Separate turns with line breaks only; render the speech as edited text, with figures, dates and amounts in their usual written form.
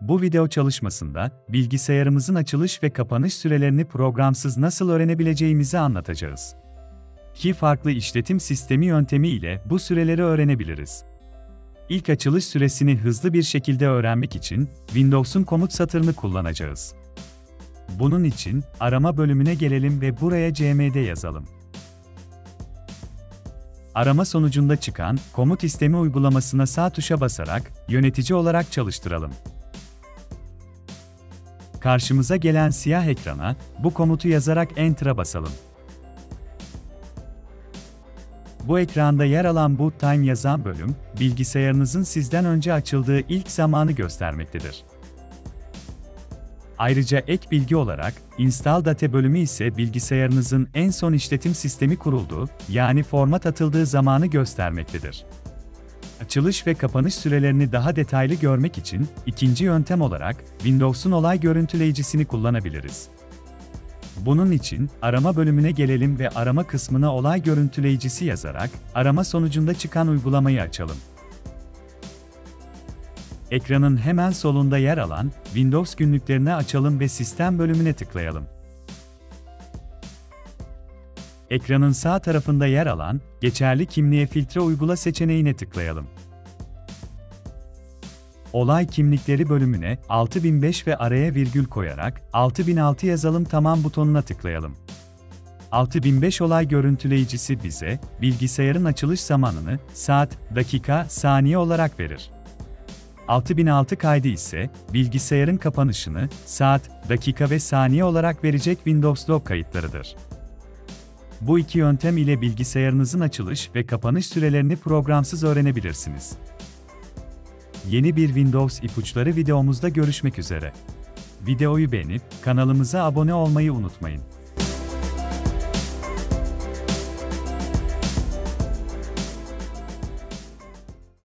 Bu video çalışmasında, bilgisayarımızın açılış ve kapanış sürelerini programsız nasıl öğrenebileceğimizi anlatacağız. İki farklı işletim sistemi yöntemi ile bu süreleri öğrenebiliriz. İlk açılış süresini hızlı bir şekilde öğrenmek için Windows'un komut satırını kullanacağız. Bunun için arama bölümüne gelelim ve buraya cmd yazalım. Arama sonucunda çıkan komut istemi uygulamasına sağ tuşa basarak yönetici olarak çalıştıralım. Karşımıza gelen siyah ekrana bu komutu yazarak Enter'a basalım. Bu ekranda yer alan Boot Time yazan bölüm, bilgisayarınızın sizden önce açıldığı ilk zamanı göstermektedir. Ayrıca ek bilgi olarak, Install Date bölümü ise bilgisayarınızın en son işletim sistemi kurulduğu, yani format atıldığı zamanı göstermektedir. Açılış ve kapanış sürelerini daha detaylı görmek için, ikinci yöntem olarak Windows'un olay görüntüleyicisini kullanabiliriz. Bunun için, arama bölümüne gelelim ve arama kısmına olay görüntüleyicisi yazarak, arama sonucunda çıkan uygulamayı açalım. Ekranın hemen solunda yer alan Windows günlüklerini açalım ve Sistem bölümüne tıklayalım. Ekranın sağ tarafında yer alan Geçerli kimliğe filtre uygula seçeneğine tıklayalım. Olay kimlikleri bölümüne 6005 ve araya virgül koyarak 6006 yazalım tamam butonuna tıklayalım. 6005 olay görüntüleyicisi bize bilgisayarın açılış zamanını saat, dakika, saniye olarak verir. 6006 kaydı ise bilgisayarın kapanışını saat, dakika ve saniye olarak verecek Windows Log kayıtlarıdır. Bu iki yöntem ile bilgisayarınızın açılış ve kapanış sürelerini programsız öğrenebilirsiniz. Yeni bir Windows ipuçları videomuzda görüşmek üzere. Videoyu beğenip kanalımıza abone olmayı unutmayın.